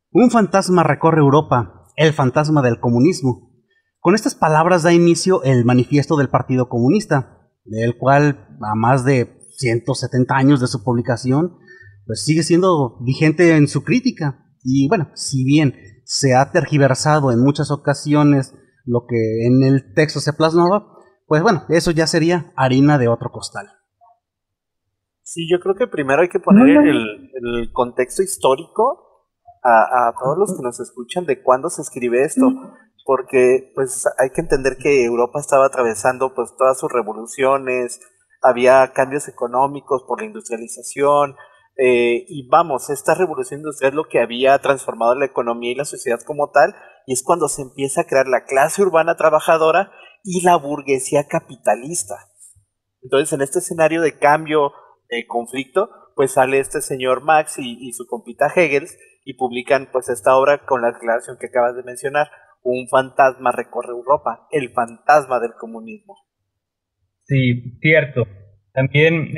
Un fantasma recorre Europa, el fantasma del comunismo. Con estas palabras da inicio el manifiesto del Partido Comunista, del cual a más de 170 años de su publicación, pues sigue siendo vigente en su crítica. Y bueno, si bien se ha tergiversado en muchas ocasiones lo que en el texto se plasmaba, pues bueno, eso ya sería harina de otro costal. Sí, yo creo que primero hay que poner el contexto histórico a todos los que nos escuchan de cuándo se escribe esto, porque pues hay que entender que Europa estaba atravesando pues todas sus revoluciones, había cambios económicos por la industrialización, y vamos, esta revolución industrial es lo que había transformado la economía y la sociedad como tal, y es cuando se empieza a crear la clase urbana trabajadora y la burguesía capitalista. Entonces, en este escenario de cambio, de conflicto, pues sale este señor Marx y su compita Hegel y publican pues esta obra con la declaración que acabas de mencionar, un fantasma recorre Europa, el fantasma del comunismo. Sí, cierto. También,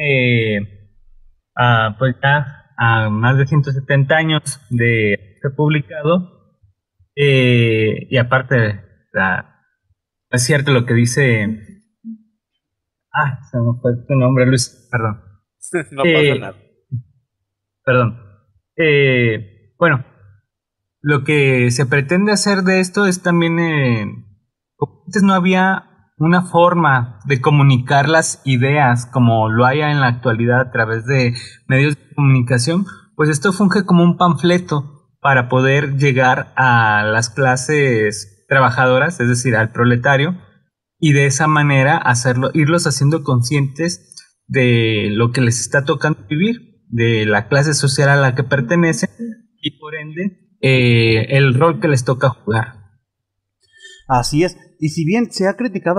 pues ya a más de 170 años de ser publicado, y aparte, es cierto lo que dice, se me fue tu nombre, Luis, perdón. No pasa nada. Eh, Perdón. Bueno, lo que se pretende hacer de esto es también, como antes no había una forma de comunicar las ideas como lo hay en la actualidad a través de medios de comunicación, pues esto funge como un panfleto para poder llegar a las clases trabajadoras, es decir, al proletario, y de esa manera irlos haciendo conscientes de lo que les está tocando vivir, de la clase social a la que pertenecen y por ende el rol que les toca jugar. Así es, y si bien se ha criticado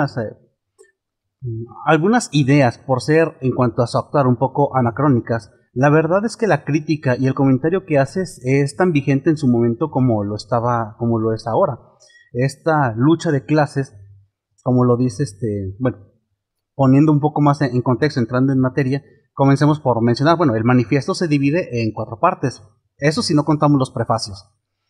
algunas ideas por ser, en cuanto a su actuar, un poco anacrónicas, la verdad es que la crítica y el comentario que haces es tan vigente en su momento como lo es ahora. Esta lucha de clases, como lo dice bueno, poniendo un poco más en contexto, entrando en materia, comencemos por mencionar, bueno, el manifiesto se divide en 4 partes, eso si no contamos los prefacios.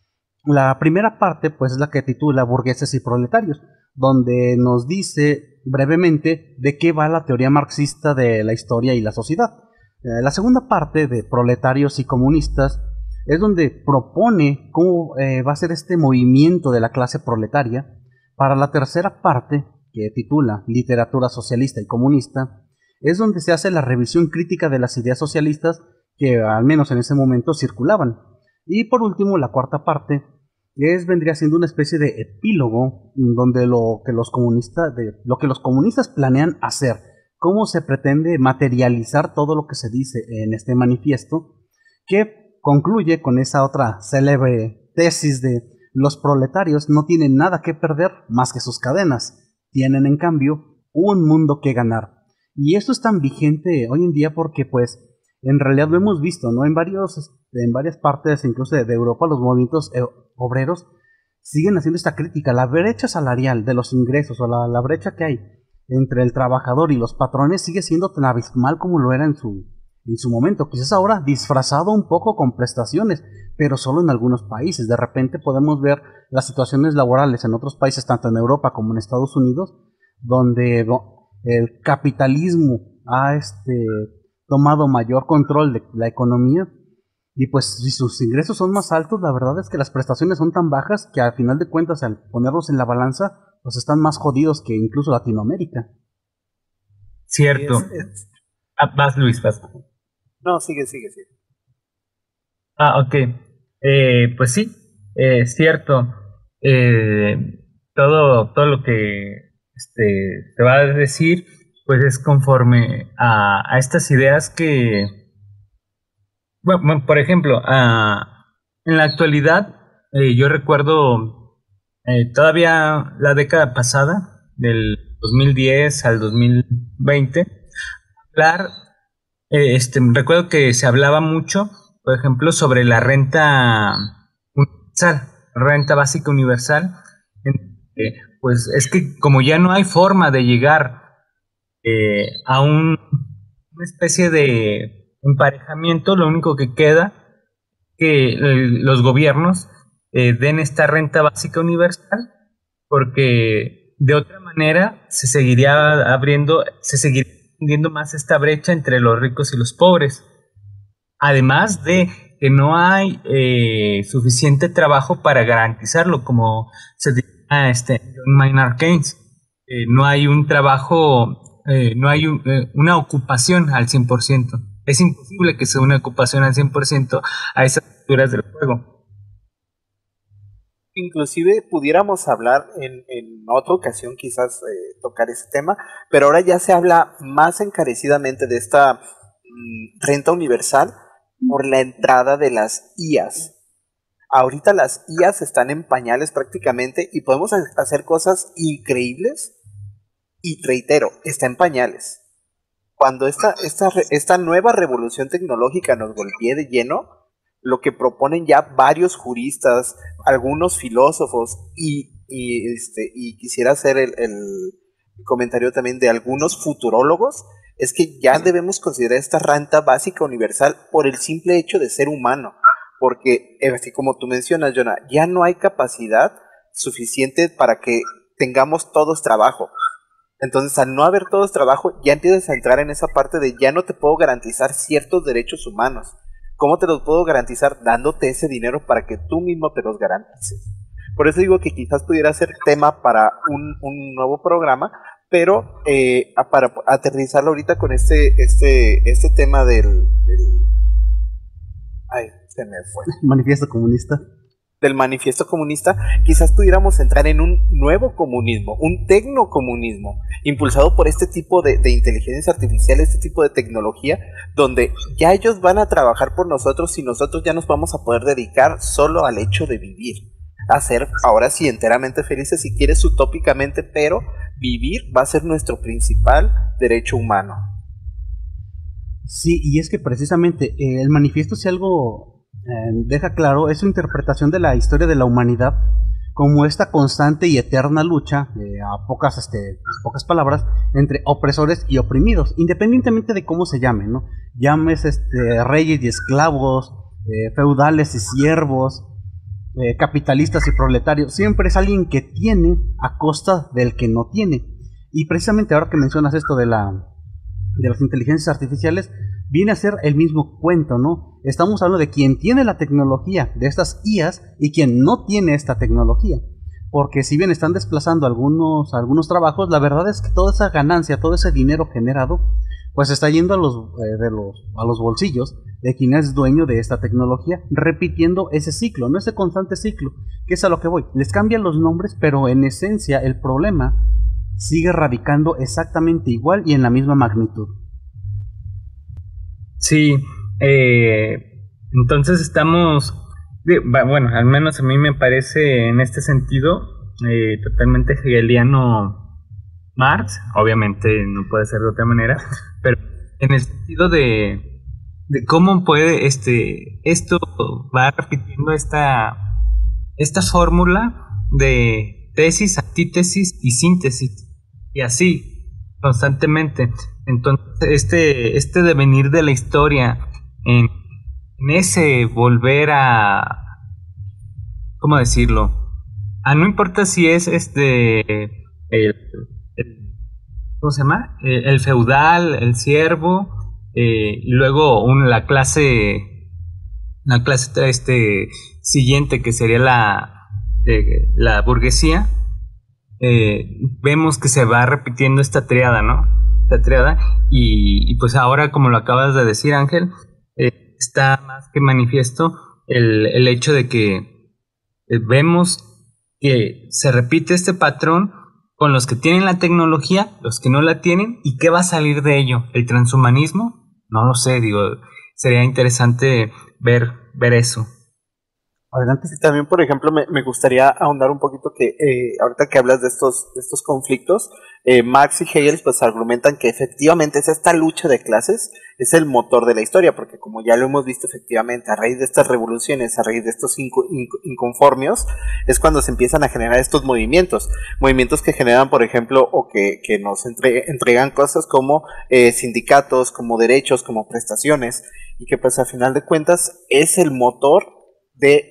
La primera parte, pues, es la que titula Burgueses y Proletarios, donde nos dice brevemente de qué va la teoría marxista de la historia y la sociedad. La segunda parte, de Proletarios y Comunistas, es donde propone cómo va a ser este movimiento de la clase proletaria. Para la tercera parte, que titula Literatura Socialista y Comunista, es donde se hace la revisión crítica de las ideas socialistas que al menos en ese momento circulaban. Y por último, la cuarta parte vendría siendo una especie de epílogo donde lo que los comunistas planean hacer, cómo se pretende materializar todo lo que se dice en este manifiesto, que concluye con esa otra célebre tesis de los proletarios no tienen nada que perder más que sus cadenas, tienen en cambio un mundo que ganar. Y esto es tan vigente hoy en día porque pues en realidad lo hemos visto, ¿no? En varias partes, incluso de Europa, los movimientos obreros siguen haciendo esta crítica. La brecha salarial de los ingresos o la brecha que hay entre el trabajador y los patrones sigue siendo tan abismal como lo era en su momento. Quizás ahora disfrazado un poco con prestaciones, pero solo en algunos países. De repente podemos ver las situaciones laborales en otros países, tanto en Europa como en Estados Unidos, donde el capitalismo ha tomado mayor control de la economía, y pues si sus ingresos son más altos, la verdad es que las prestaciones son tan bajas que al final de cuentas, al ponerlos en la balanza, pues están más jodidos que incluso Latinoamérica. Cierto. Vas, Luis, vas. No, sigue. Ok. Pues sí, es cierto. Todo lo que se va a decir, pues es conforme a estas ideas que, bueno, por ejemplo, en la actualidad, yo recuerdo todavía la década pasada, del 2010 al 2020, hablar, recuerdo que se hablaba mucho, por ejemplo, sobre la renta universal, renta básica universal. Pues es que como ya no hay forma de llegar a una especie de emparejamiento, lo único que queda que los gobiernos den esta renta básica universal, porque de otra manera se seguiría extendiendo más esta brecha entre los ricos y los pobres. Además de que no hay suficiente trabajo para garantizarlo, como se dice John Maynard Keynes. No hay un trabajo, no hay una ocupación al 100%. Es imposible que sea una ocupación al 100% a esas alturas del juego. Inclusive pudiéramos hablar en otra ocasión, quizás tocar ese tema, pero ahora ya se habla más encarecidamente de esta renta universal por la entrada de las IAs. Ahorita las IAs están en pañales prácticamente y podemos hacer cosas increíbles, y reitero, está en pañales. Cuando esta nueva revolución tecnológica nos golpee de lleno, lo que proponen ya varios juristas, algunos filósofos y quisiera hacer el comentario también de algunos futurólogos, es que ya debemos considerar esta renta básica universal por el simple hecho de ser humano, porque así como tú mencionas, Jonah, ya no hay capacidad suficiente para que tengamos todos trabajo. Entonces, al no haber todos trabajo, ya empiezas a entrar en esa parte de ya no te puedo garantizar ciertos derechos humanos. ¿Cómo te los puedo garantizar? Dándote ese dinero para que tú mismo te los garantices. Por eso digo que quizás pudiera ser tema para un nuevo programa, pero para aterrizarlo ahorita con este tema ay, se me fue. Manifiesto comunista. Del manifiesto comunista, quizás pudiéramos entrar en un nuevo comunismo, un tecnocomunismo, impulsado por este tipo de inteligencia artificial, este tipo de tecnología, donde ya ellos van a trabajar por nosotros y nosotros ya nos vamos a poder dedicar solo al hecho de vivir, a ser ahora sí enteramente felices si quieres utópicamente, pero vivir va a ser nuestro principal derecho humano. Sí, y es que precisamente el manifiesto, si algo deja claro, es su interpretación de la historia de la humanidad como esta constante y eterna lucha, a pocas palabras, entre opresores y oprimidos, independientemente de cómo se llamen, ¿no? Llames reyes y esclavos, feudales y siervos, capitalistas y proletarios, siempre es alguien que tiene a costa del que no tiene. Y precisamente ahora que mencionas esto de las inteligencias artificiales, viene a ser el mismo cuento, ¿no? Estamos hablando de quien tiene la tecnología de estas IAs y quien no tiene esta tecnología. Porque si bien están desplazando algunos trabajos, la verdad es que toda esa ganancia, todo ese dinero generado, pues está yendo a los bolsillos de quien es dueño de esta tecnología, repitiendo ese ciclo, no ese constante ciclo, que es a lo que voy. Les cambian los nombres, pero en esencia el problema sigue radicando exactamente igual y en la misma magnitud. Sí, entonces estamos, bueno, al menos a mí me parece en este sentido totalmente hegeliano Marx, obviamente no puede ser de otra manera, pero en el sentido de cómo puede esto va repitiendo esta fórmula de tesis, antítesis y síntesis, y así constantemente. Entonces este devenir de la historia en ese volver a, ¿cómo decirlo? No importa si es ¿cómo se llama? El feudal, el siervo, y luego la clase siguiente, que sería la burguesía. Vemos que se va repitiendo esta triada, ¿no? Esta triada, y pues ahora, como lo acabas de decir, Ángel, está más que manifiesto el hecho de que vemos que se repite este patrón con los que tienen la tecnología, los que no la tienen, y qué va a salir de ello. ¿El transhumanismo? No lo sé, sería interesante ver eso. Adelante. Sí, también, por ejemplo, me gustaría ahondar un poquito que ahorita que hablas de estos conflictos, Marx y Hegel pues argumentan que efectivamente es esta lucha de clases, es el motor de la historia, porque como ya lo hemos visto efectivamente, a raíz de estas revoluciones, a raíz de estos inconformios, es cuando se empiezan a generar estos movimientos que generan, por ejemplo, o que nos entregan cosas como sindicatos, como derechos, como prestaciones, y que pues al final de cuentas es el motor de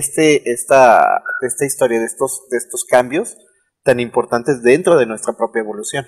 esta historia, de estos cambios tan importantes dentro de nuestra propia evolución.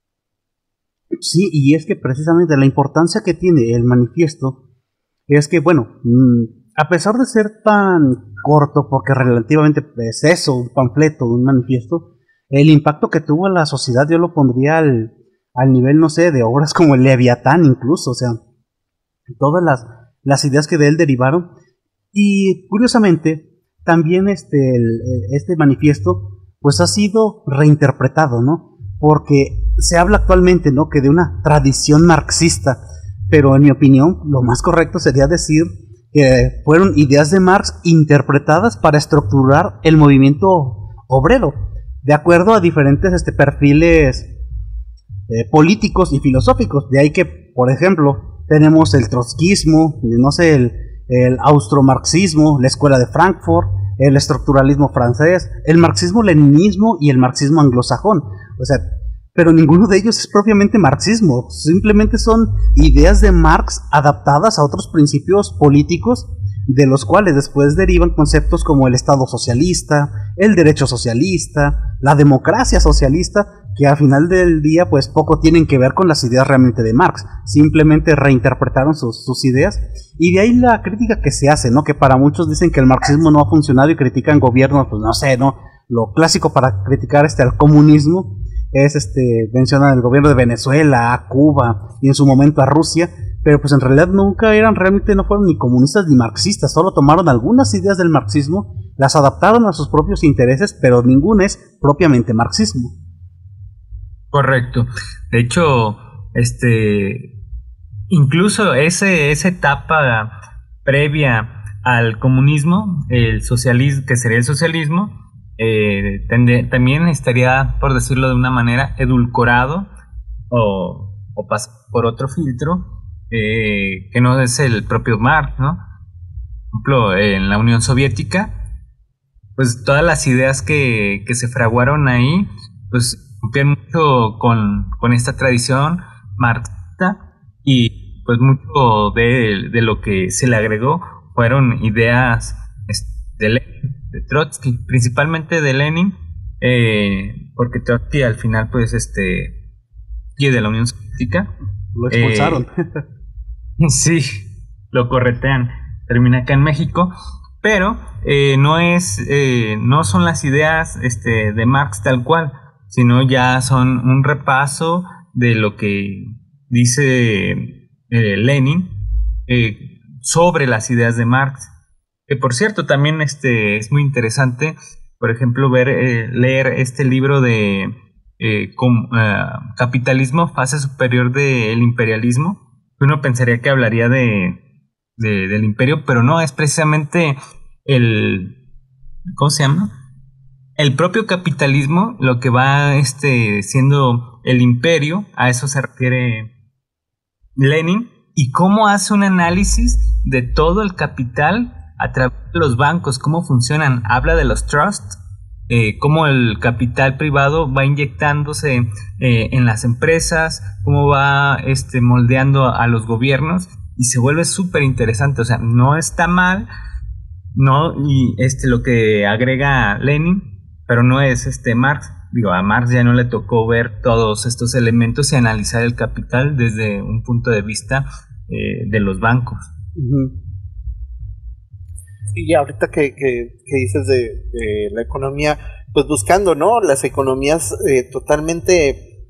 Sí, y es que precisamente la importancia que tiene el manifiesto es que, bueno, a pesar de ser tan corto, porque relativamente es eso, un panfleto, un manifiesto, el impacto que tuvo en la sociedad yo lo pondría al nivel, no sé, de obras como el Leviatán incluso, o sea, todas las ideas que de él derivaron. Y curiosamente, también este manifiesto pues ha sido reinterpretado, ¿no? Porque se habla actualmente, ¿no?, que de una tradición marxista, pero en mi opinión lo más correcto sería decir que fueron ideas de Marx interpretadas para estructurar el movimiento obrero, de acuerdo a diferentes perfiles políticos y filosóficos. De ahí que, por ejemplo, tenemos el trotskismo, no sé, el austromarxismo, la escuela de Frankfurt, el estructuralismo francés, el marxismo-leninismo y el marxismo anglosajón. O sea, pero ninguno de ellos es propiamente marxismo, simplemente son ideas de Marx adaptadas a otros principios políticos, de los cuales después derivan conceptos como el Estado socialista, el derecho socialista, la democracia socialista, que al final del día pues poco tienen que ver con las ideas realmente de Marx, simplemente reinterpretaron sus ideas, y de ahí la crítica que se hace, ¿no? Que para muchos dicen que el marxismo no ha funcionado y critican gobiernos, pues no sé, ¿no? Lo clásico para criticar al comunismo es mencionan el gobierno de Venezuela, a Cuba y en su momento a Rusia, pero pues en realidad nunca realmente no fueron ni comunistas ni marxistas, solo tomaron algunas ideas del marxismo, las adaptaron a sus propios intereses, pero ninguna es propiamente marxismo. Correcto. De hecho, incluso esa etapa previa al comunismo, el socialismo, que sería el socialismo, también estaría, por decirlo de una manera, edulcorado o pasado por otro filtro, que no es el propio Marx, ¿no? Por ejemplo, en la Unión Soviética, pues todas las ideas que se fraguaron ahí, pues rompían mucho con esta tradición marxista, y pues mucho de lo que se le agregó fueron ideas de Lenin, de Trotsky, principalmente de Lenin, porque Trotsky al final pues y de la Unión Soviética lo expulsaron. Sí, lo corretean, termina acá en México, pero no son las ideas de Marx tal cual, sino ya son un repaso de lo que dice Lenin sobre las ideas de Marx. Que por cierto, también es muy interesante, por ejemplo, leer este libro de Capitalismo, fase superior del imperialismo. Uno pensaría que hablaría del imperio, pero no, es precisamente ¿cómo se llama? El propio capitalismo lo que va siendo el imperio, a eso se refiere Lenin, y cómo hace un análisis de todo el capital a través de los bancos, cómo funcionan. Habla de los trusts, cómo el capital privado va inyectándose en las empresas, cómo va moldeando a los gobiernos, y se vuelve súper interesante. O sea, no está mal, no, y lo que agrega Lenin, pero no es Marx. Digo, a Marx ya no le tocó ver todos estos elementos y analizar el capital desde un punto de vista de los bancos. Uh-huh. Y ahorita que dices de la economía, pues buscando, ¿no? Las economías totalmente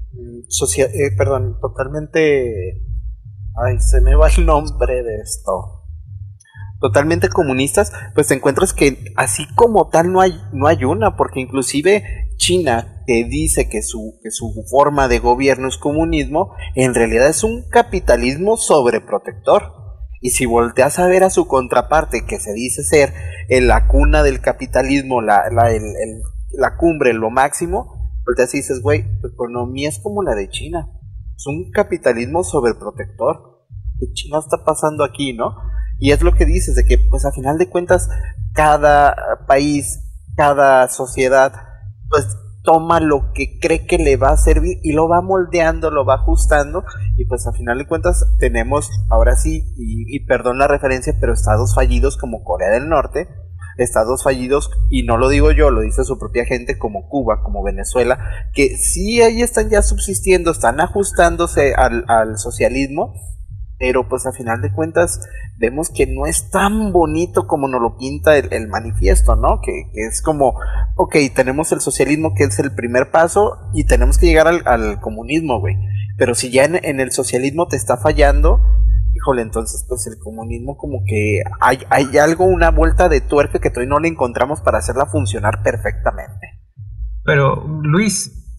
totalmente, ay, se me va el nombre de esto, totalmente comunistas, pues te encuentras que así como tal no hay una, porque inclusive China, que dice que su forma de gobierno es comunismo, en realidad es un capitalismo sobreprotector. Y si volteas a ver a su contraparte, que se dice ser la cuna del capitalismo, la cumbre, lo máximo, volteas y dices, güey, tu economía es como la de China. Es un capitalismo sobreprotector. ¿Qué chino está pasando aquí, no? Y es lo que dices, de que pues a final de cuentas cada país, cada sociedad pues toma lo que cree que le va a servir y lo va moldeando, lo va ajustando, y pues a final de cuentas tenemos ahora sí, y perdón la referencia, pero estados fallidos como Corea del Norte, estados fallidos, y no lo digo yo, lo dice su propia gente, como Cuba, como Venezuela, que sí ahí están ya subsistiendo, están ajustándose al socialismo, pero pues a final de cuentas vemos que no es tan bonito como nos lo pinta el manifiesto, ¿no? Que es como, ok, tenemos el socialismo que es el primer paso y tenemos que llegar al comunismo, güey. Pero si ya en el socialismo te está fallando, híjole, entonces pues el comunismo como que hay algo, una vuelta de tuerca que todavía no le encontramos para hacerla funcionar perfectamente. Pero Luis,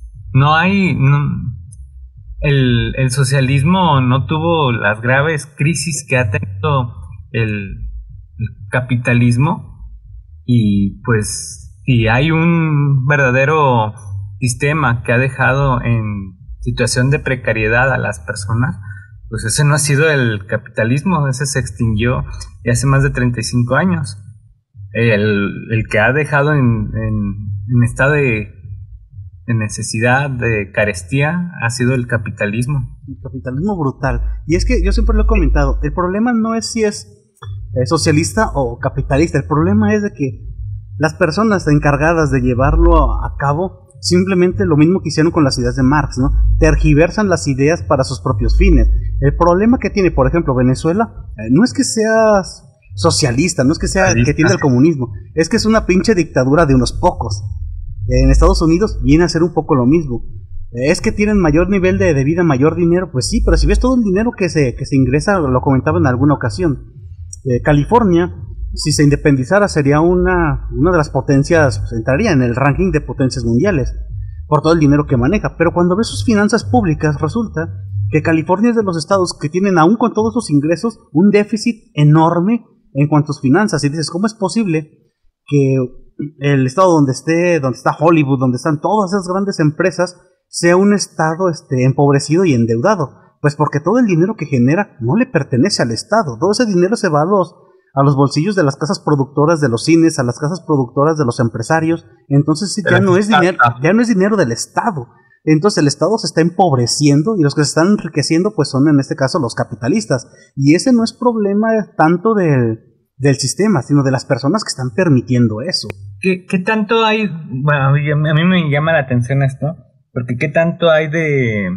el socialismo no tuvo las graves crisis que ha tenido el capitalismo, y pues si hay un verdadero sistema que ha dejado en situación de precariedad a las personas, pues ese no ha sido el capitalismo, ese se extinguió ya hace más de 35 años. El que ha dejado en estado de necesidad, de carestía, ha sido el capitalismo. El capitalismo brutal. Y es que yo siempre lo he comentado, el problema no es si es socialista o capitalista, el problema es de que las personas encargadas de llevarlo a cabo, simplemente lo mismo que hicieron con las ideas de Marx, ¿no? Tergiversan las ideas para sus propios fines. El problema que tiene, por ejemplo, Venezuela, no es que sea socialista, no es que sea que tienda el comunismo, es que es una pinche dictadura de unos pocos. En Estados Unidos viene a ser un poco lo mismo. Es que tienen mayor nivel de vida, mayor dinero, pues sí, pero si ves todo el dinero que se ingresa, lo comentaba en alguna ocasión. California, si se independizara, sería una de las potencias, pues, entraría en el ranking de potencias mundiales, por todo el dinero que maneja. Pero cuando ves sus finanzas públicas, resulta que California es de los estados que tienen, aún con todos sus ingresos, un déficit enorme en cuanto a sus finanzas. Y dices, ¿cómo es posible que el estado donde está Hollywood, donde están todas esas grandes empresas, sea un estado empobrecido y endeudado? Pues porque todo el dinero que genera no le pertenece al estado, todo ese dinero se va a los bolsillos de las casas productoras de los cines, a las casas productoras de los empresarios. Entonces sí, ya no es dinero del estado. Entonces el estado se está empobreciendo y los que se están enriqueciendo pues son en este caso los capitalistas, y ese no es problema tanto del sistema, sino de las personas que están permitiendo eso. ¿Qué tanto hay? Bueno, a mí me llama la atención esto, porque ¿qué tanto hay de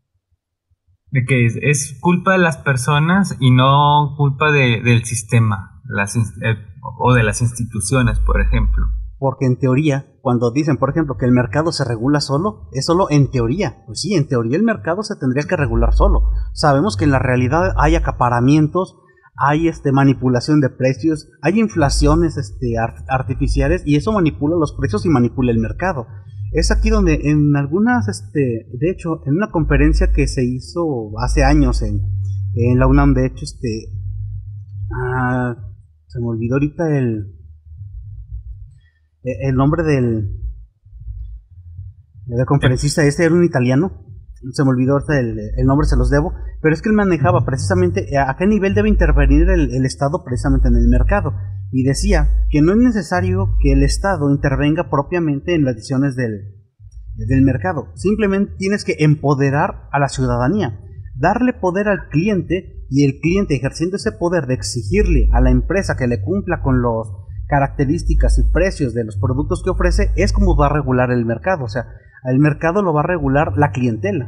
que es culpa de las personas y no culpa del sistema, o de las instituciones, por ejemplo? Porque en teoría, cuando dicen, por ejemplo, que el mercado se regula solo, es solo en teoría. Pues sí, en teoría el mercado se tendría que regular solo. Sabemos que en la realidad hay acaparamientos, hay manipulación de precios, hay inflaciones artificiales, y eso manipula los precios y manipula el mercado. Es aquí donde en algunas, de hecho, en una conferencia que se hizo hace años en la UNAM, de hecho, se me olvidó ahorita el nombre del conferencista, era un italiano. Se me olvidó ahorita el nombre, se los debo, pero es que él manejaba precisamente a qué nivel debe intervenir el Estado precisamente en el mercado, y decía que no es necesario que el Estado intervenga propiamente en las decisiones del mercado, simplemente tienes que empoderar a la ciudadanía, darle poder al cliente, y el cliente, ejerciendo ese poder de exigirle a la empresa que le cumpla con las características y precios de los productos que ofrece, es como va a regular el mercado. O sea, el mercado lo va a regular la clientela.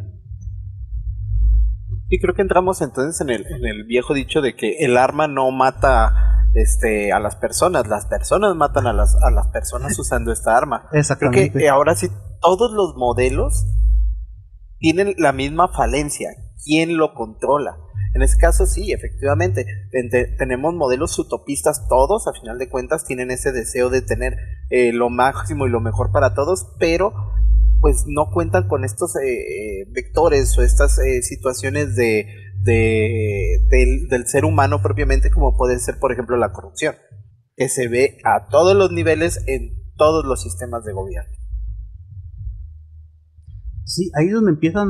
Y creo que entramos entonces en el viejo dicho de que el arma no mata a las personas matan a las personas usando esta arma. Exactamente. Creo que ahora sí todos los modelos tienen la misma falencia. ¿Quién lo controla? En este caso sí, efectivamente, tenemos modelos utopistas todos, a final de cuentas tienen ese deseo de tener lo máximo y lo mejor para todos, pero pues no cuentan con estos vectores o estas situaciones de del ser humano propiamente, como puede ser, por ejemplo, la corrupción, que se ve a todos los niveles en todos los sistemas de gobierno. Sí, ahí es donde empiezan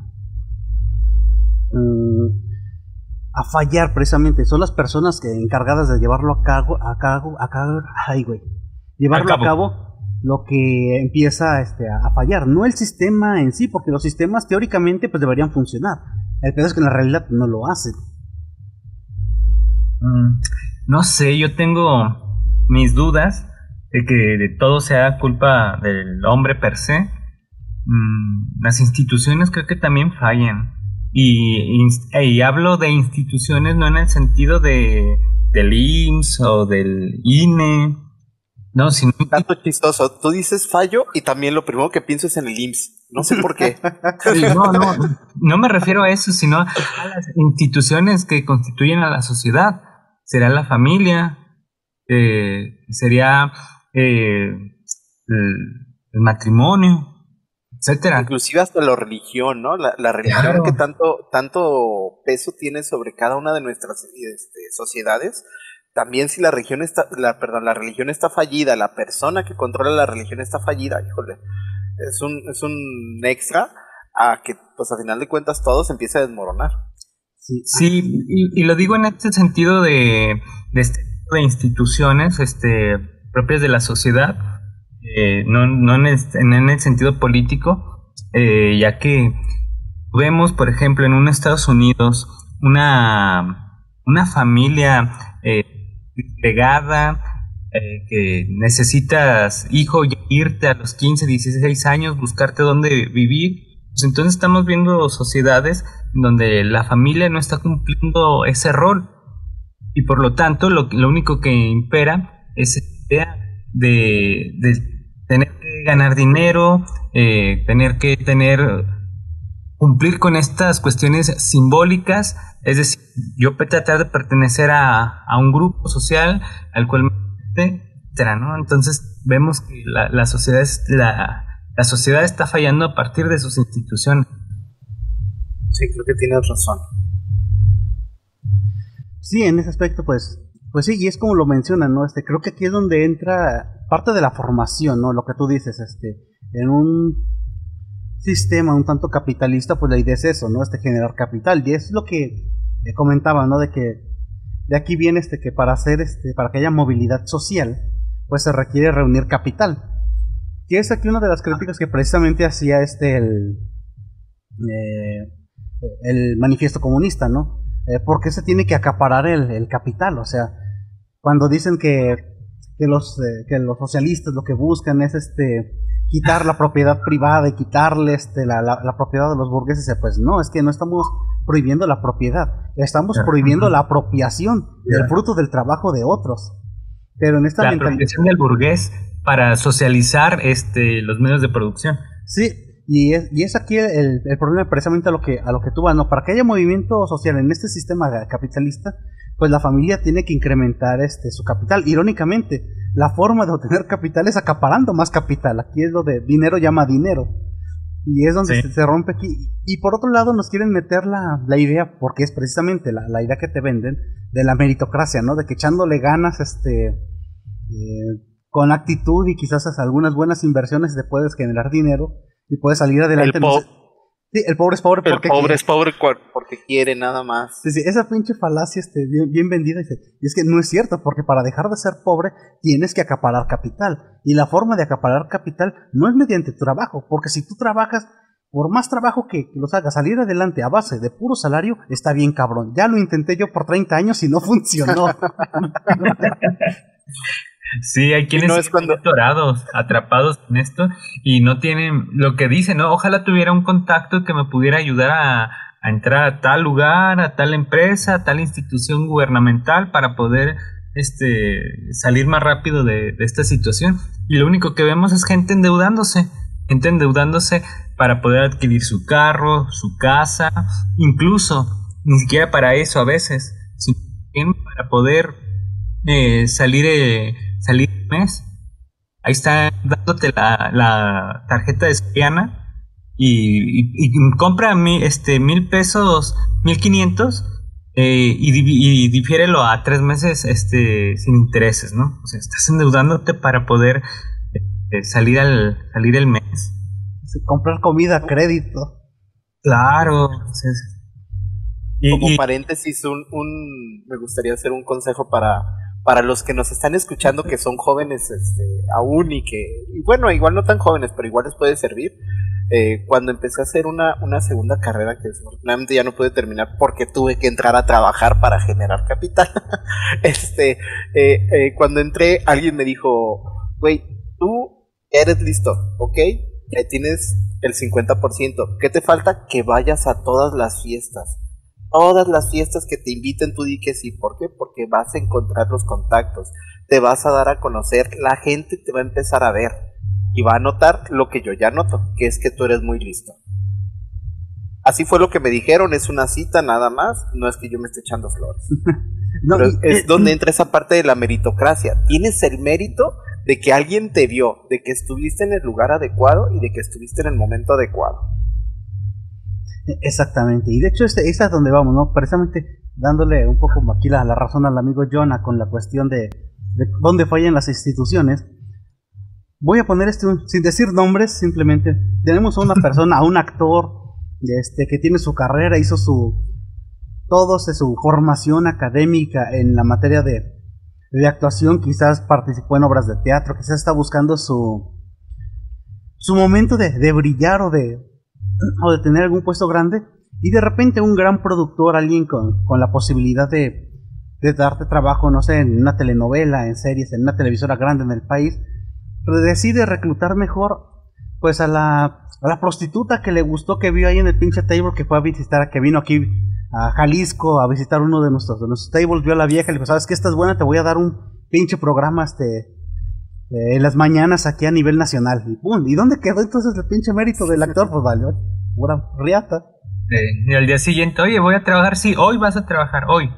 a fallar precisamente. Son las personas que encargadas de llevarlo a cabo, llevarlo a cabo, lo que empieza a fallar. No el sistema en sí, porque los sistemas teóricamente pues deberían funcionar. El peor es que en la realidad no lo hacen. No sé, yo tengo mis dudas de que de todo sea culpa del hombre per se. Las instituciones creo que también fallan. Y hablo de instituciones no en el sentido del IMSS o del INE, no, sino... Tanto chistoso, tú dices fallo y también lo primero que pienso es en el IMSS, no sé por qué. No me refiero a eso, sino a las instituciones que constituyen a la sociedad. Será la familia, sería el matrimonio, etcétera. Inclusive hasta la religión, ¿no? La religión, claro, que tanto peso tiene sobre cada una de nuestras sociedades. También si la religión está fallida, la persona que controla la religión está fallida, híjole, es un extra a que, pues a final de cuentas, todo se empieza a desmoronar. Sí, y lo digo en este sentido de instituciones propias de la sociedad, no en el sentido político, ya que vemos, por ejemplo, en Estados Unidos, una familia pegada, que necesitas, hijo, irte a los 15, 16 años, buscarte dónde vivir. Pues entonces estamos viendo sociedades donde la familia no está cumpliendo ese rol, y por lo tanto lo único que impera es esa idea de tener que ganar dinero, cumplir con estas cuestiones simbólicas, es decir, yo tratar de pertenecer a un grupo social al cual etcétera, ¿no? Entonces vemos que la sociedad está fallando a partir de sus instituciones. Sí, creo que tienes razón. Sí, en ese aspecto, pues sí, y es como lo mencionan, ¿no? Creo que aquí es donde entra parte de la formación, ¿no? Lo que tú dices, en un sistema un tanto capitalista, pues la idea es eso, ¿no? Generar capital, y es lo que comentaba, ¿no? De que de aquí viene que para que haya movilidad social, pues se requiere reunir capital. Y es aquí una de las críticas que precisamente hacía el manifiesto comunista, ¿no? Porque se tiene que acaparar el capital, o sea, cuando dicen que los socialistas lo que buscan es quitar la propiedad privada y quitarle la propiedad de los burgueses, pues no, es que no estamos prohibiendo la propiedad, estamos prohibiendo la apropiación del fruto del trabajo de otros. Pero en esta la apropiación del burgués para socializar los medios de producción. Sí, y es aquí el problema, precisamente a lo que tú vas, ¿no? Para que haya movimiento social en este sistema capitalista, pues la familia tiene que incrementar su capital. Irónicamente, la forma de obtener capital es acaparando más capital. Aquí es lo de dinero llama dinero. Y es donde se rompe aquí. Y por otro lado nos quieren meter la idea, porque es precisamente la idea que te venden, de la meritocracia, ¿no? De que echándole ganas, con actitud y quizás algunas buenas inversiones te puedes generar dinero y puedes salir adelante. Sí, el pobre es pobre porque quiere. Es pobre porque quiere, nada más. Sí, esa pinche falacia bien vendida. Y es que no es cierto, porque para dejar de ser pobre tienes que acaparar capital. Y la forma de acaparar capital no es mediante tu trabajo, porque si tú trabajas, por más trabajo que los hagas, salir adelante a base de puro salario, está bien cabrón. Ya lo intenté yo por 30 años y no funcionó. Sí, hay quienes están atorados, atrapados en esto y no tienen lo que dicen, ¿no? Ojalá tuviera un contacto que me pudiera ayudar a entrar a tal lugar, a tal empresa, a tal institución gubernamental para poder salir más rápido de esta situación. Y lo único que vemos es gente endeudándose para poder adquirir su carro, su casa, incluso ni siquiera para eso a veces, sino para poder salir mes. Ahí está dándote la tarjeta de Soriana y compra 1,000 pesos, 1,500, y difiérelo a 3 meses sin intereses, ¿no? O sea, estás endeudándote para poder salir el mes. Comprar comida a crédito. Claro. Como paréntesis, me gustaría hacer un consejo para los que nos están escuchando, que son jóvenes aún y bueno, igual no tan jóvenes, pero igual les puede servir. Cuando empecé a hacer una segunda carrera, que desafortunadamente ya no pude terminar porque tuve que entrar a trabajar para generar capital. Cuando entré, alguien me dijo, güey, tú eres listo, ¿ok? Ya tienes el 50%. ¿Qué te falta? Que vayas a todas las fiestas. Todas las fiestas que te inviten, tú di que sí. ¿Por qué? Porque vas a encontrar los contactos, te vas a dar a conocer, la gente te va a empezar a ver y va a notar lo que yo ya noto, que es que tú eres muy listo. Así fue lo que me dijeron, es una cita nada más, no es que yo me esté echando flores. No, pero es donde entra esa parte de la meritocracia. Tienes el mérito de que alguien te vio, de que estuviste en el lugar adecuado y de que estuviste en el momento adecuado. Exactamente, y de hecho esa es donde vamos, ¿no? Precisamente dándole un poco aquí la razón al amigo Jonah con la cuestión de dónde fallan las instituciones. Voy a poner sin decir nombres, simplemente tenemos a una persona, a un actor que tiene su carrera, hizo su formación académica en la materia de actuación, quizás participó en obras de teatro, quizás está buscando su momento de brillar o de tener algún puesto grande, y de repente un gran productor, alguien con la posibilidad de darte trabajo, no sé, en una telenovela, en series, en una televisora grande en el país, decide reclutar mejor pues a la prostituta que le gustó, que vio ahí en el pinche table, que fue a visitar, que vino aquí a Jalisco a visitar uno de nuestros tables, vio a la vieja y le dijo, ¿sabes qué? Estás buena, te voy a dar un pinche programa en las mañanas aquí a nivel nacional. Y ¡pum! ¿Y dónde quedó entonces el pinche mérito del actor? Pues vale, pura riata. Y al día siguiente, oye, voy a trabajar, sí, hoy vas a trabajar, hoy.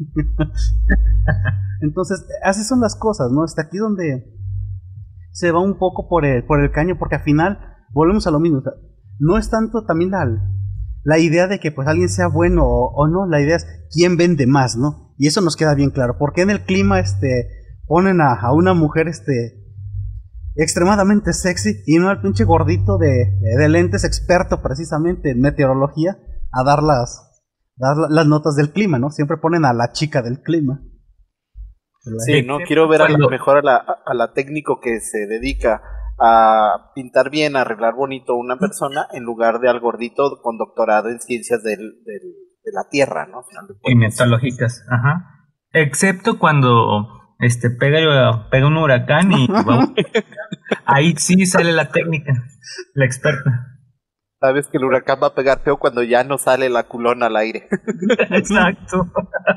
Entonces, así son las cosas, ¿no? Hasta aquí donde se va un poco por el caño, porque al final volvemos a lo mismo. O sea, no es tanto también la idea de que pues alguien sea bueno o no, la idea es quién vende más, ¿no? Y eso nos queda bien claro. ¿Por qué en el clima ponen a una mujer extremadamente sexy y no al pinche gordito de lentes experto precisamente en meteorología a dar las notas del clima, ¿no? Siempre ponen a la chica del clima. Sí, no, quiero ver mejor a la técnico que se dedica a pintar bien, a arreglar bonito a una persona, en lugar de al gordito con doctorado en ciencias de la tierra, ¿no? Y meteorológicas, ajá. Excepto cuando pega un huracán y ahí sí sale la técnica, la experta. Sabes que el huracán va a pegar feo cuando ya no sale la culona al aire. Exacto.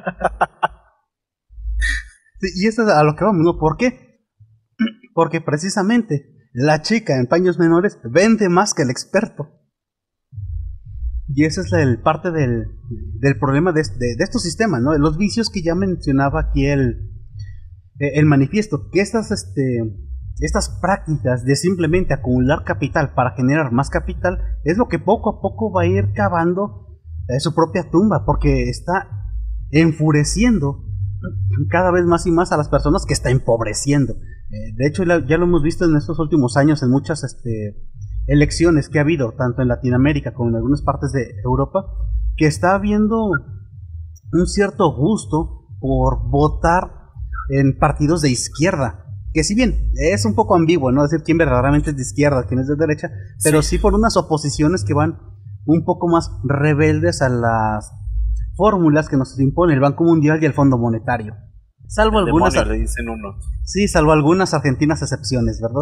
Sí, y eso es a lo que vamos, ¿no? ¿Por qué? Porque precisamente la chica en paños menores vende más que el experto. Y esa es parte del problema de estos sistemas, ¿no? Los vicios que ya mencionaba aquí el manifiesto, que estas prácticas de simplemente acumular capital para generar más capital es lo que poco a poco va a ir cavando su propia tumba, porque está enfureciendo cada vez más y más a las personas, que está empobreciendo. De hecho, ya lo hemos visto en estos últimos años en muchas elecciones que ha habido, tanto en Latinoamérica como en algunas partes de Europa, que está habiendo un cierto gusto por votar en partidos de izquierda, que si bien es un poco ambiguo, ¿no? Decir quién verdaderamente es de izquierda, quién es de derecha, pero sí por unas oposiciones que van un poco más rebeldes a las fórmulas que nos impone el Banco Mundial y el Fondo Monetario. Salvo algunas, le dicen uno. Sí, salvo algunas argentinas excepciones, ¿verdad?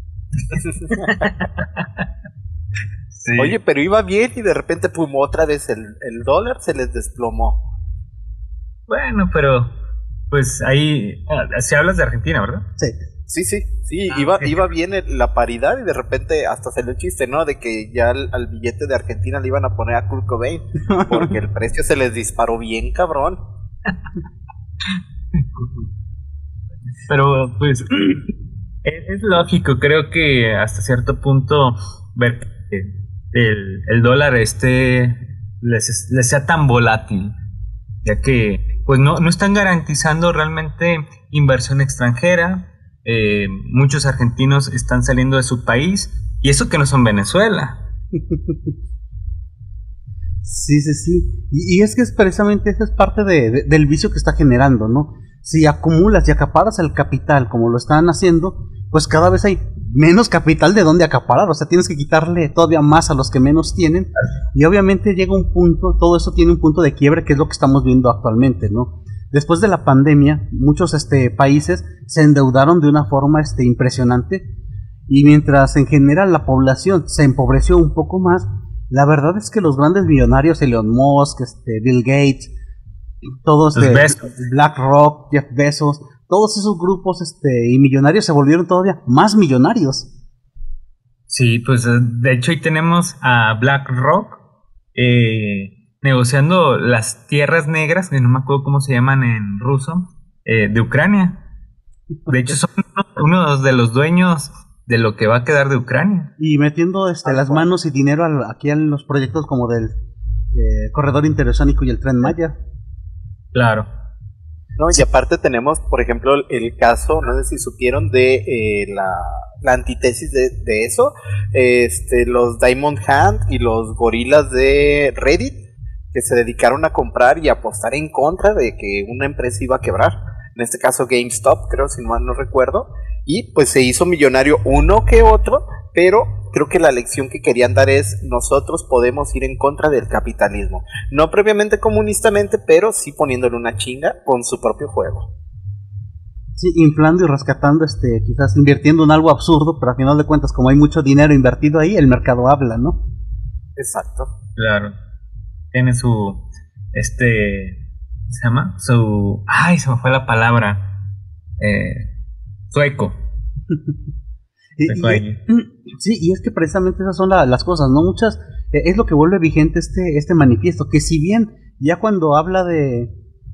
Sí. Oye, pero iba bien y de repente, pum, otra vez el dólar se les desplomó. Bueno, pero pues ahí, si hablas de Argentina, ¿verdad? Sí, iba bien la paridad y de repente hasta se le chiste, ¿no? De que ya al billete de Argentina le iban a poner a Kurt Cobain, porque el precio se les disparó bien cabrón. Pero pues es lógico, creo que hasta cierto punto ver que el dólar les sea tan volátil, ya que pues no están garantizando realmente inversión extranjera. Muchos argentinos están saliendo de su país, y eso que no son Venezuela. Sí, sí, sí. Y es que es precisamente esa es parte del vicio que está generando, ¿no? Si acumulas y acaparas el capital como lo están haciendo, pues cada vez hay menos capital de donde acaparar. O sea, tienes que quitarle todavía más a los que menos tienen. Y obviamente llega un punto, todo eso tiene un punto de quiebre, que es lo que estamos viendo actualmente, ¿no? Después de la pandemia, muchos países se endeudaron de una forma impresionante. Y mientras en general la población se empobreció un poco más, la verdad es que los grandes millonarios, Elon Musk, Bill Gates, todos BlackRock, Jeff Bezos, todos esos grupos y millonarios se volvieron todavía más millonarios. Sí, pues de hecho ahí tenemos a BlackRock negociando las tierras negras, que no me acuerdo cómo se llaman en ruso, de Ucrania. De hecho son uno de los dueños de lo que va a quedar de Ucrania. Y metiendo las manos y dinero aquí en los proyectos como del corredor interoceánico y el Tren Maya. Claro. No, y aparte tenemos, por ejemplo, el caso, no sé si supieron de la antítesis de eso, los Diamond Hand y los gorilas de Reddit, que se dedicaron a comprar y apostar en contra de que una empresa iba a quebrar, en este caso GameStop, creo, si mal no recuerdo, y pues se hizo millonario uno que otro, pero creo que la lección que querían dar es: nosotros podemos ir en contra del capitalismo, no previamente comunistamente, pero sí poniéndole una chinga con su propio juego. Sí, inflando y rescatando, quizás invirtiendo en algo absurdo, pero a final de cuentas, como hay mucho dinero invertido ahí, el mercado habla, ¿no? Exacto. Claro. Tiene su, ¿se llama? Ay, se me fue la palabra. Sueco. Sí, y es que precisamente esas son las cosas, ¿no? Muchas, es lo que vuelve vigente este manifiesto, que si bien ya cuando habla de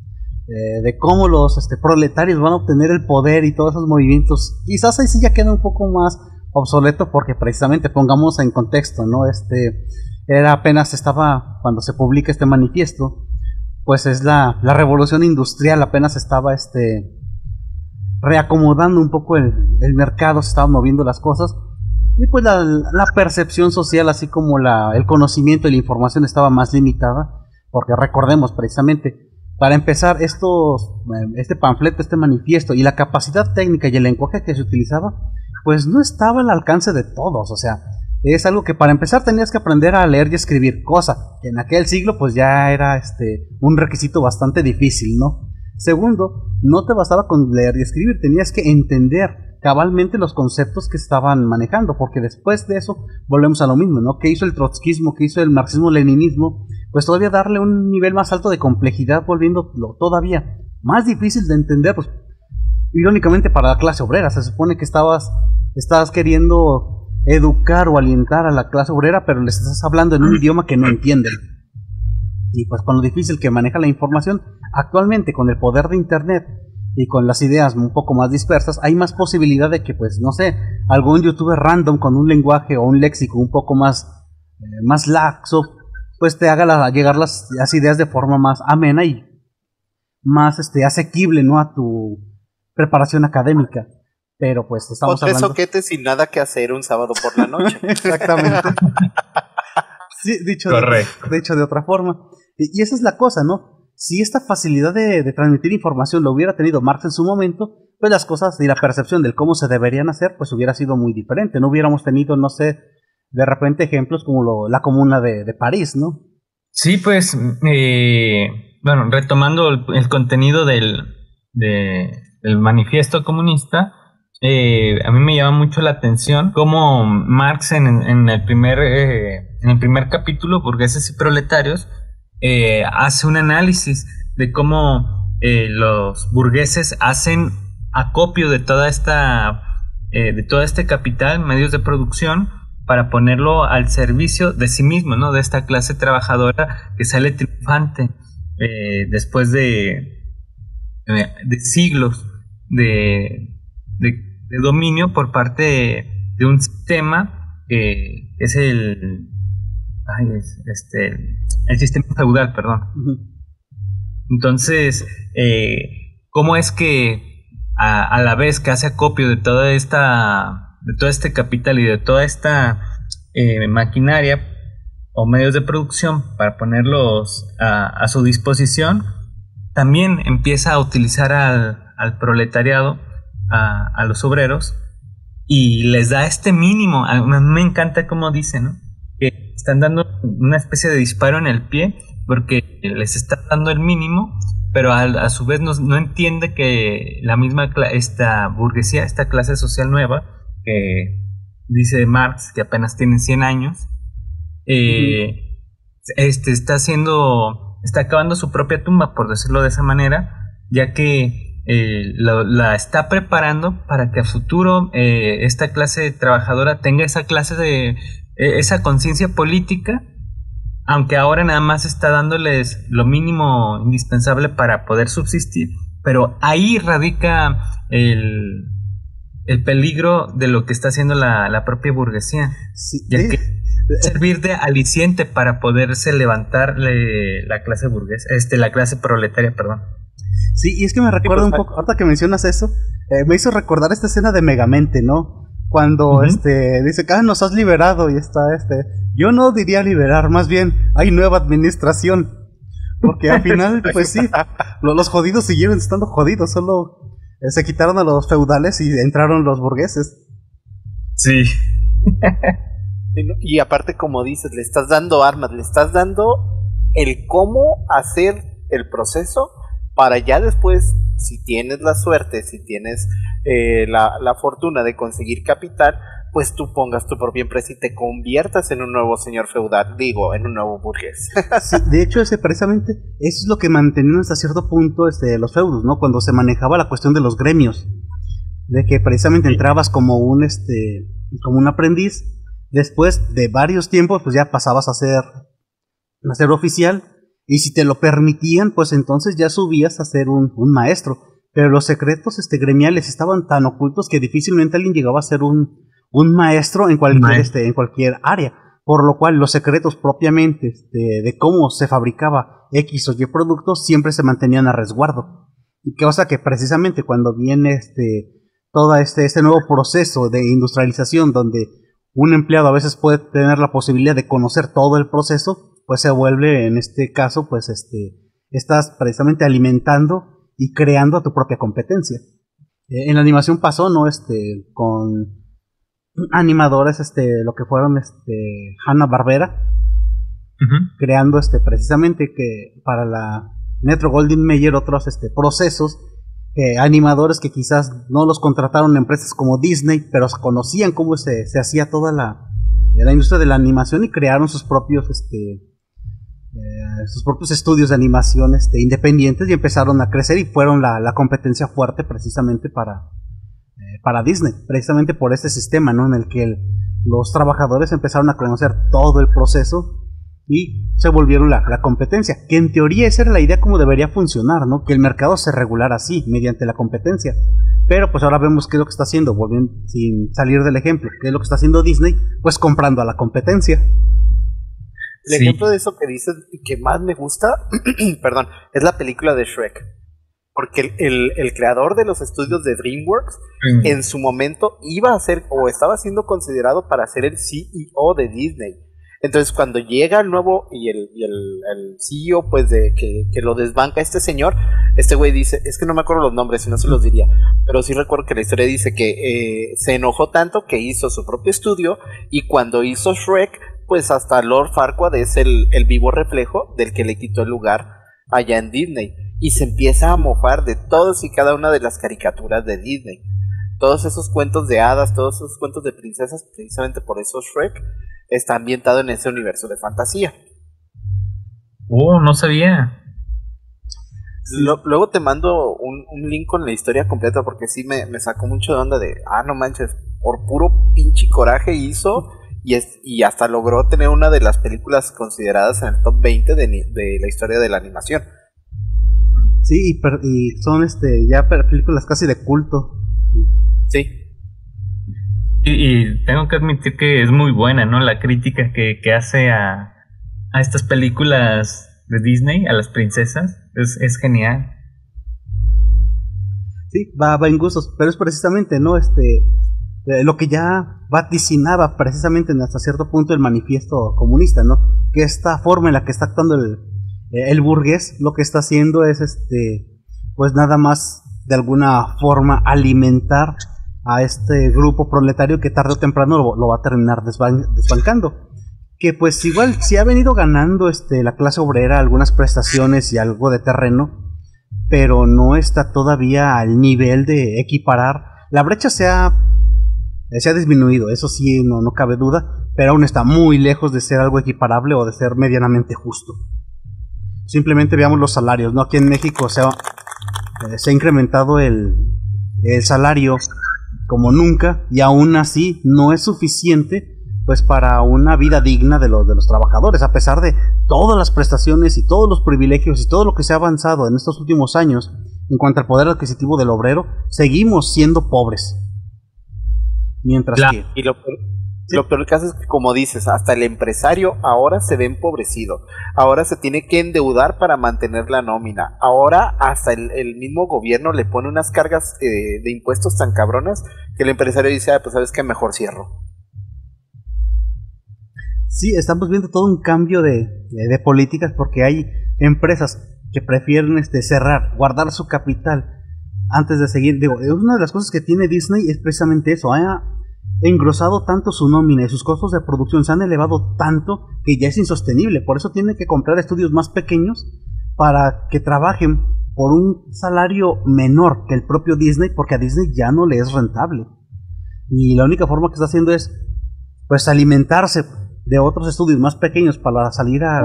cómo los proletarios van a obtener el poder y todos esos movimientos, quizás ahí sí ya queda un poco más obsoleto, porque precisamente, pongamos en contexto, ¿no? Era apenas cuando se publica este manifiesto, pues es la revolución industrial, apenas estaba reacomodando un poco el mercado, se estaban moviendo las cosas, y pues la percepción social, así como el conocimiento y la información estaba más limitada, porque recordemos precisamente, para empezar, este panfleto, este manifiesto y la capacidad técnica y el lenguaje que se utilizaba, pues no estaba al alcance de todos. O sea, es algo que para empezar tenías que aprender a leer y escribir, cosa que en aquel siglo pues ya era un requisito bastante difícil, ¿no? Segundo, no te bastaba con leer y escribir, tenías que entender cabalmente los conceptos que estaban manejando, porque después de eso volvemos a lo mismo, ¿no? ¿Qué hizo el trotskismo? ¿Qué hizo el marxismo-leninismo? Pues todavía darle un nivel más alto de complejidad, volviéndolo todavía más difícil de entender, pues irónicamente para la clase obrera. Se supone que estabas queriendo educar o alientar a la clase obrera, pero les estás hablando en un idioma que no entienden. Y pues con lo difícil que maneja la información, actualmente con el poder de internet y con las ideas un poco más dispersas, hay más posibilidad de que, pues, no sé, algún youtuber random con un lenguaje o un léxico un poco más laxo, pues te haga llegar las ideas de forma más amena y más asequible, ¿no?, a tu preparación académica. Pero pues estamos hablando... Otro soquete sin nada que hacer un sábado por la noche. Exactamente. Sí, dicho de otra forma. Y esa es la cosa, ¿no? Si esta facilidad de transmitir información lo hubiera tenido Marx en su momento, pues las cosas y la percepción de cómo se deberían hacer, pues hubiera sido muy diferente. No hubiéramos tenido, no sé, de repente ejemplos como la Comuna de París, ¿no? Sí, pues, bueno, retomando el contenido del manifiesto comunista, a mí me llama mucho la atención cómo Marx en el primer capítulo, Burgueses y Proletarios, hace un análisis de cómo los burgueses hacen acopio de toda este capital, medios de producción, para ponerlo al servicio de sí mismo, ¿no? De esta clase trabajadora que sale triunfante después de siglos de dominio por parte de un sistema que es el el sistema feudal, perdón. Entonces, ¿cómo es que a la vez que hace acopio de todo este capital y de toda esta maquinaria o medios de producción para ponerlos a su disposición, también empieza a utilizar al proletariado, a los obreros, y les da este mínimo? A mí me encanta cómo dice, ¿no? Que están dando una especie de disparo en el pie porque les está dando el mínimo, pero a su vez no entiende que la misma esta burguesía, esta clase social nueva, que dice Marx que apenas tiene 100 años, está acabando su propia tumba, por decirlo de esa manera, ya que la está preparando para que a futuro esta clase trabajadora tenga esa clase de esa conciencia política, aunque ahora nada más está dándoles lo mínimo indispensable para poder subsistir. Pero ahí radica el peligro de lo que está haciendo la propia burguesía, Sí, ya que servir de aliciente para poderse levantar la clase burguesa, la clase proletaria, perdón. Sí, y es que me recuerda un poco, ahorita que mencionas eso, me hizo recordar esta escena de Megamente, ¿no? Cuando dice, nos has liberado, y está yo no diría liberar, más bien hay nueva administración, porque al final, pues sí, los jodidos siguieron estando jodidos, solo se quitaron a los feudales y entraron los burgueses. Sí. Y aparte, como dices, le estás dando armas, le estás dando el cómo hacer el proceso para ya después, si tienes la suerte, si tienes la fortuna de conseguir capital, pues tú pongas tu propia empresa y te conviertas en un nuevo señor feudal, en un nuevo burgués. Sí, de hecho, precisamente, eso es lo que mantenían hasta cierto punto los feudos, ¿no? Cuando se manejaba la cuestión de los gremios, de que precisamente entrabas como un aprendiz, después de varios tiempos, pues ya pasabas a ser oficial, y si te lo permitían, pues entonces ya subías a ser un maestro. Pero los secretos gremiales estaban tan ocultos que difícilmente alguien llegaba a ser un maestro en cualquier área. Por lo cual los secretos propiamente de cómo se fabricaba X o Y productos siempre se mantenían a resguardo. Y cosa que precisamente cuando viene todo este nuevo proceso de industrialización, donde un empleado a veces puede tener la posibilidad de conocer todo el proceso, pues se vuelve, en este caso, pues estás precisamente alimentando y creando a tu propia competencia. En la animación pasó, ¿no? Con animadores, lo que fueron Hanna-Barbera, creando precisamente que para la Metro-Goldwyn-Mayer otros procesos, animadores que quizás no los contrataron en empresas como Disney, pero conocían cómo se hacía toda la industria de la animación y crearon sus propios estudios de animación independientes y empezaron a crecer y fueron la competencia fuerte precisamente para Disney, precisamente por este sistema, ¿no? En el que los trabajadores empezaron a conocer todo el proceso y se volvieron la competencia, que en teoría esa era la idea como debería funcionar, ¿no? Que el mercado se regulara así, mediante la competencia. Pero pues ahora vemos qué es lo que está haciendo, volviendo, sin salir del ejemplo, qué es lo que está haciendo Disney, pues comprando a la competencia. El ejemplo de eso que dices que más me gusta, perdón, es la película de Shrek. Porque el creador de los estudios de DreamWorks en su momento iba a ser o estaba siendo considerado para ser el CEO de Disney. Entonces cuando llega el nuevo y el CEO pues de que lo desbanca este señor, este güey dice, es que no me acuerdo los nombres y no se los diría, pero sí recuerdo que la historia dice que se enojó tanto que hizo su propio estudio y cuando hizo Shrek, pues hasta Lord Farquaad es el vivo reflejo del que le quitó el lugar allá en Disney. Y se empieza a mofar de todas y cada una de las caricaturas de Disney. Todos esos cuentos de hadas, todos esos cuentos de princesas, precisamente por eso Shrek está ambientado en ese universo de fantasía. No sabía. Luego te mando un link con la historia completa porque sí me sacó mucho de onda de, no manches, por puro pinche coraje hizo y hasta logró tener una de las películas consideradas en el top 20 de la historia de la animación. Sí, y son ya películas casi de culto. Sí. Y tengo que admitir que es muy buena, ¿no? La crítica que hace a a estas películas de Disney, a las princesas. Es genial. Sí, va en gustos, pero es precisamente, ¿no? Lo que ya vaticinaba precisamente hasta cierto punto el manifiesto comunista, ¿no? Que esta forma en la que está actuando el burgués, lo que está haciendo es, pues nada más de alguna forma alimentar a este grupo proletario que tarde o temprano lo va a terminar desbancando. Que pues igual sí ha venido ganando la clase obrera algunas prestaciones y algo de terreno, pero no está todavía al nivel de equiparar. La brecha se ha disminuido, eso sí, no cabe duda, pero aún está muy lejos de ser algo equiparable o de ser medianamente justo. Simplemente veamos los salarios, ¿no? Aquí en México se ha incrementado el salario como nunca, y aún así no es suficiente pues para una vida digna de los trabajadores, a pesar de todas las prestaciones y todos los privilegios y todo lo que se ha avanzado en estos últimos años en cuanto al poder adquisitivo del obrero. Seguimos siendo pobres. Mientras que... Y lo peor del caso es que, como dices, hasta el empresario ahora se ve empobrecido. Ahora se tiene que endeudar para mantener la nómina. Ahora hasta el mismo gobierno le pone unas cargas de impuestos tan cabronas que el empresario dice, pues sabes que mejor cierro. Sí, estamos viendo todo un cambio de políticas, porque hay empresas que prefieren cerrar, guardar su capital antes de seguir. Digo, una de las cosas que tiene Disney es precisamente eso. Ha engrosado tanto su nómina y sus costos de producción se han elevado tanto que ya es insostenible. Por eso tiene que comprar estudios más pequeños para que trabajen por un salario menor que el propio Disney, porque a Disney ya no le es rentable. Y la única forma que está haciendo es pues alimentarse de otros estudios más pequeños para salir a...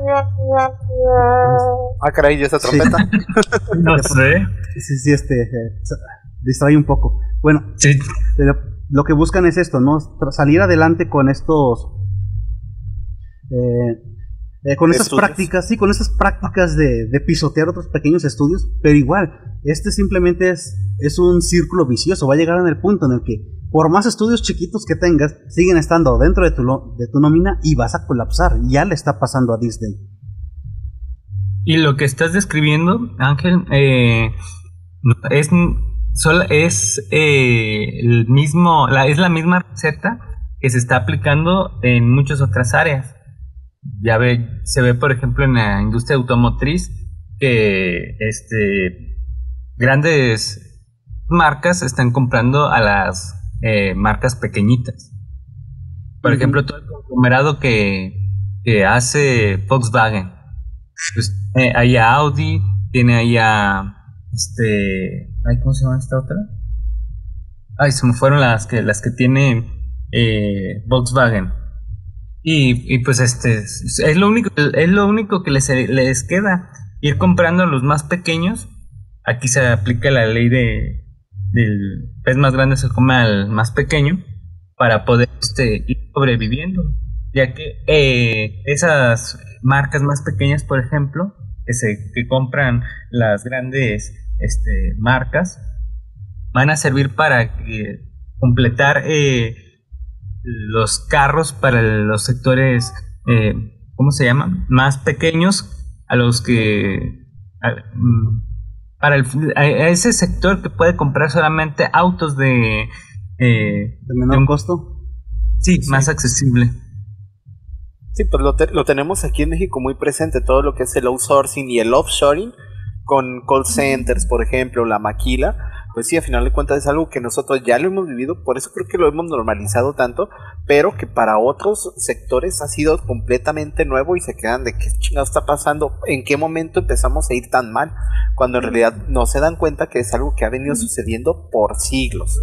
Ah, caray, ¿y esa trompeta? Sí. No sé. Sí, distrae un poco. Bueno, sí. Lo que buscan es esto, ¿no? Salir adelante con estos... con estas prácticas, sí, con estas prácticas de pisotear otros pequeños estudios, pero igual, simplemente es un círculo vicioso. Va a llegar en el punto en el que, por más estudios chiquitos que tengas, siguen estando dentro de tu nómina y vas a colapsar. Ya le está pasando a Disney. Y lo que estás describiendo, Ángel, es la misma receta que se está aplicando en muchas otras áreas. Se ve, por ejemplo, en la industria automotriz que grandes marcas están comprando a las marcas pequeñitas. Por ejemplo, todo el conglomerado que hace Volkswagen. Pues, hay a Audi, tiene ahí a ¿cómo se llama esta otra? Se me fueron las que tiene Volkswagen. Y pues es lo único que les queda, ir comprando a los más pequeños. Aquí se aplica la ley del pez más grande se come al más pequeño para poder ir sobreviviendo, ya que esas marcas más pequeñas, por ejemplo, que compran las grandes marcas, van a servir para completar los carros para los sectores, ¿cómo se llama? Más pequeños, a los que para a ese sector que puede comprar solamente autos de menor costo. Sí, más accesible. Sí, pues lo tenemos aquí en México muy presente, todo lo que es el outsourcing y el offshoring, con call centers, por ejemplo, la maquila. Pues sí, a final de cuentas es algo que nosotros ya lo hemos vivido, por eso creo que lo hemos normalizado tanto, pero que para otros sectores ha sido completamente nuevo y se quedan de qué chingado está pasando, en qué momento empezamos a ir tan mal, cuando en realidad no se dan cuenta que es algo que ha venido sucediendo por siglos.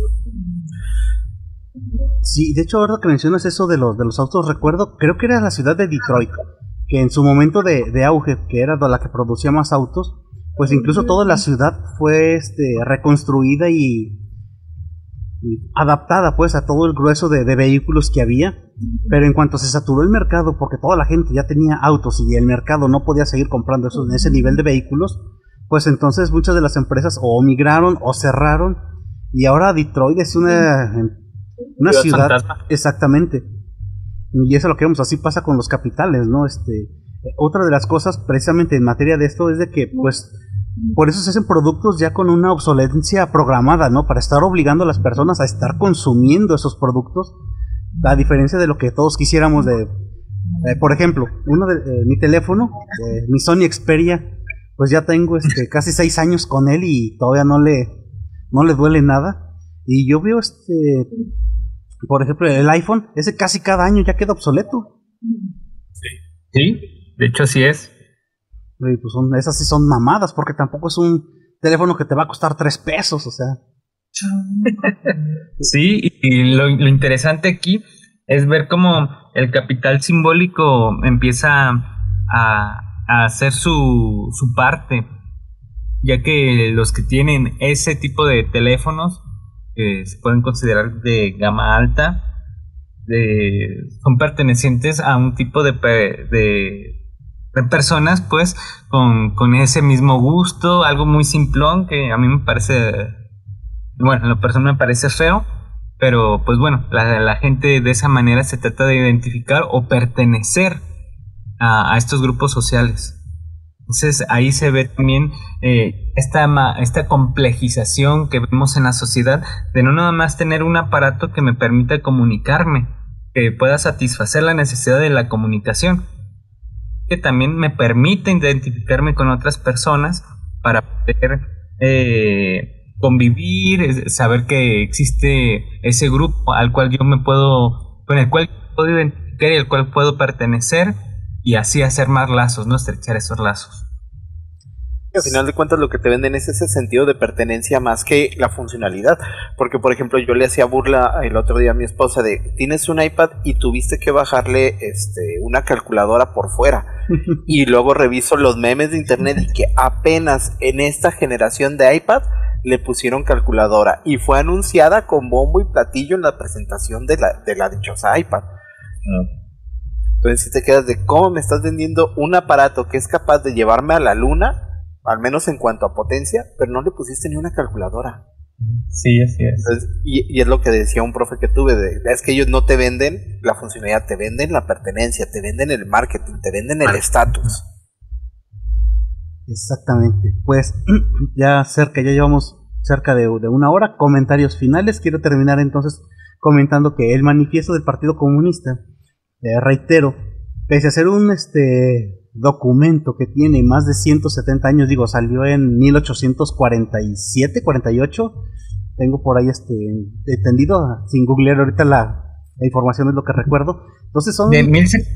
Sí, de hecho, ahora que mencionas eso de los autos, recuerdo, creo que era la ciudad de Detroit, que en su momento de auge, que era la que producía más autos, pues incluso toda la ciudad fue reconstruida y adaptada pues a todo el grueso de vehículos que había. Pero en cuanto se saturó el mercado, porque toda la gente ya tenía autos y el mercado no podía seguir comprando ese nivel de vehículos, pues entonces muchas de las empresas o migraron o cerraron, y ahora Detroit es una ciudad fantasma. Exactamente, Y eso es lo que vemos, así pasa con los capitales, ¿no? Otra de las cosas, precisamente en materia de esto, es de que, pues, por eso se hacen productos ya con una obsolescencia programada, ¿no? Para estar obligando a las personas a estar consumiendo esos productos, a diferencia de lo que todos quisiéramos por ejemplo, mi teléfono, mi Sony Xperia, pues ya tengo casi 6 años con él y todavía no le duele nada. Y yo veo por ejemplo, el iPhone, ese casi cada año ya queda obsoleto. Sí, de hecho así es. Y pues esas sí son mamadas, porque tampoco es un teléfono que te va a costar 3 pesos, o sea. Sí, y lo interesante aquí es ver cómo el capital simbólico empieza a hacer su parte, ya que los que tienen ese tipo de teléfonos, que se pueden considerar de gama alta, son pertenecientes a un tipo de personas, pues, con ese mismo gusto, algo muy simplón que a mí me parece, bueno, en lo personal me parece feo, pero pues bueno, la gente de esa manera se trata de identificar o pertenecer a estos grupos sociales. Entonces ahí se ve también esta complejización que vemos en la sociedad, de no nada más tener un aparato que me permita comunicarme, que pueda satisfacer la necesidad de la comunicación, que también me permite identificarme con otras personas para poder convivir, saber que existe ese grupo con el cual puedo identificar y al cual puedo pertenecer, y así hacer más lazos, ¿no? Estrechar esos lazos. Al final de cuentas lo que te venden es ese sentido de pertenencia más que la funcionalidad, porque por ejemplo yo le hacía burla el otro día a mi esposa de, tienes un iPad y tuviste que bajarle una calculadora por fuera, y luego reviso los memes de internet y que apenas en esta generación de iPad le pusieron calculadora y fue anunciada con bombo y platillo en la presentación de la dichosa iPad. Entonces si te quedas de cómo me estás vendiendo un aparato que es capaz de llevarme a la luna, al menos en cuanto a potencia, pero no le pusiste ni una calculadora. Sí, así es. Entonces, y es lo que decía un profe que tuve, es que ellos no te venden la funcionalidad, te venden la pertenencia, te venden el marketing, te venden el estatus. Exactamente. Pues ya llevamos cerca de 1 hora. Comentarios finales. Quiero terminar entonces comentando que el manifiesto del Partido Comunista, reitero, pese a ser un documento que tiene más de 170 años, digo, salió en 1847, 48, tengo por ahí entendido, sin googlear ahorita la información, es lo que recuerdo. Entonces son... De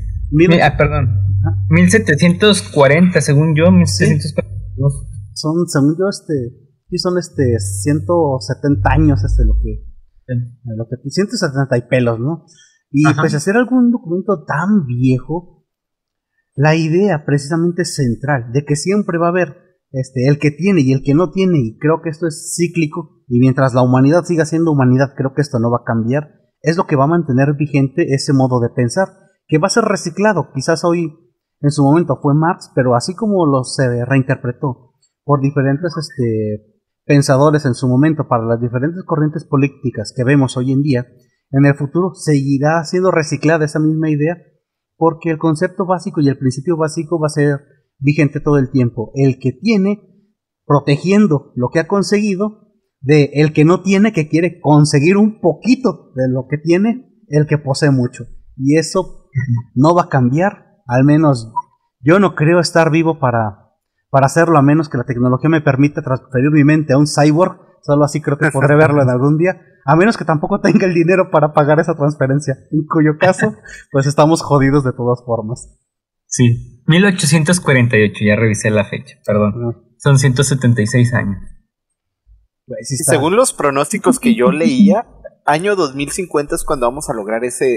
1740, según yo, 1742. Son, según yo, sí son 170 años, lo que 170 y pelos, ¿no? Y pues hacer algún documento tan viejo, la idea precisamente central de que siempre va a haber el que tiene y el que no tiene, y creo que esto es cíclico, y mientras la humanidad siga siendo humanidad, creo que esto no va a cambiar, es lo que va a mantener vigente ese modo de pensar, que va a ser reciclado. Quizás hoy, en su momento fue Marx, pero así como se reinterpretó por diferentes pensadores en su momento para las diferentes corrientes políticas que vemos hoy en día, en el futuro seguirá siendo reciclada esa misma idea, porque el concepto básico y el principio básico va a ser vigente todo el tiempo. El que tiene, protegiendo lo que ha conseguido, de el que no tiene, que quiere conseguir un poquito de lo que tiene, el que posee mucho. Y eso no va a cambiar, al menos yo no creo estar vivo para hacerlo, a menos que la tecnología me permita transferir mi mente a un cyborg. Solo así creo que podré verlo en algún día, a menos que tampoco tenga el dinero para pagar esa transferencia, en cuyo caso, pues estamos jodidos de todas formas. Sí, 1848, ya revisé la fecha, perdón. Son 176 años. Sí, según los pronósticos que yo leía, año 2050 es cuando vamos a lograr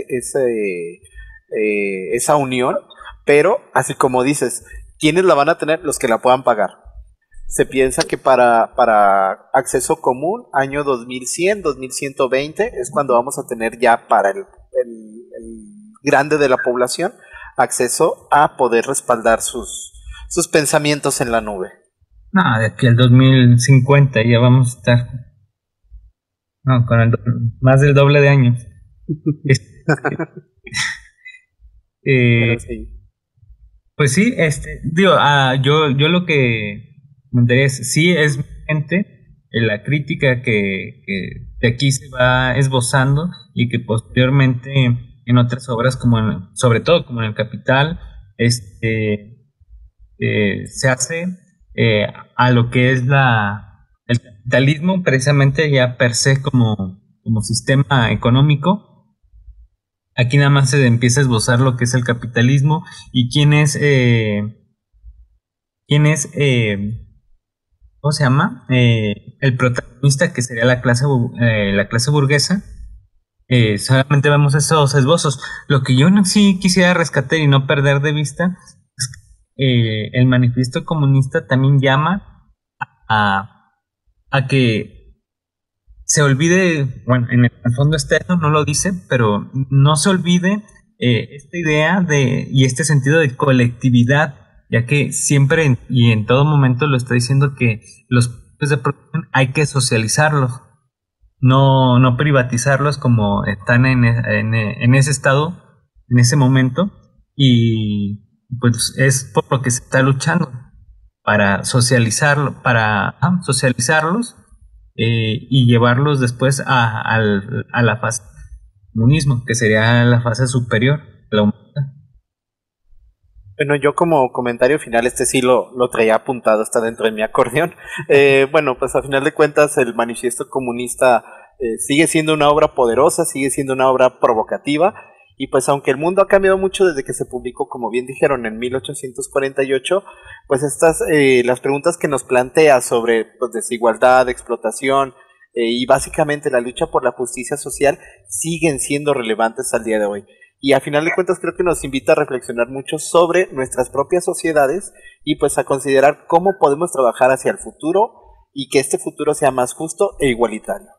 esa unión, pero así como dices, ¿quiénes la van a tener? Los que la puedan pagar. Se piensa que para acceso común, año 2100, 2120, es cuando vamos a tener ya para el grande de la población acceso a poder respaldar sus pensamientos en la nube. No, de aquí al 2050 ya vamos a estar con más del doble de años. Pero sí. Pues sí, digo, yo lo que comentaría es, sí es gente la crítica que de aquí se va esbozando y que posteriormente en otras obras, sobre todo como en El Capital, se hace a lo que es el capitalismo, precisamente ya per se como sistema económico. Aquí nada más se empieza a esbozar lo que es el capitalismo y ¿cómo se llama? El protagonista, que sería la clase burguesa. Solamente vemos esos esbozos. Lo que yo sí quisiera rescatar y no perder de vista es que el manifiesto comunista también llama a que se olvide, bueno, en el fondo esto no lo dice, pero no se olvide esta idea y este sentido de colectividad, ya que siempre y en todo momento lo está diciendo que los precios de producción hay que socializarlos, no privatizarlos como están en ese estado, en ese momento, y pues es por lo que se está luchando, para socializarlos y llevarlos después a la fase comunismo, que sería la fase superior de la humanidad. Bueno, yo como comentario final, sí lo traía apuntado, está dentro de mi acordeón. Bueno, pues a final de cuentas el manifiesto comunista sigue siendo una obra poderosa, sigue siendo una obra provocativa, y pues aunque el mundo ha cambiado mucho desde que se publicó, como bien dijeron, en 1848, pues las preguntas que nos plantea sobre pues, desigualdad, explotación, y básicamente la lucha por la justicia social siguen siendo relevantes al día de hoy. Y a final de cuentas creo que nos invita a reflexionar mucho sobre nuestras propias sociedades y pues a considerar cómo podemos trabajar hacia el futuro y que este futuro sea más justo e igualitario.